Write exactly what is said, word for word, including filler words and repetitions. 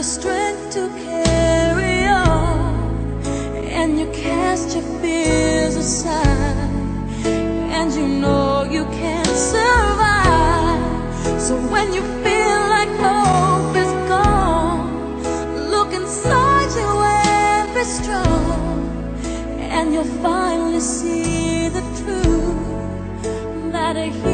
the strength to carry on, and you cast your fears aside, and you know you can survive. So when you feel like hope is gone, look inside you and be strong, and you'll finally see the truth that a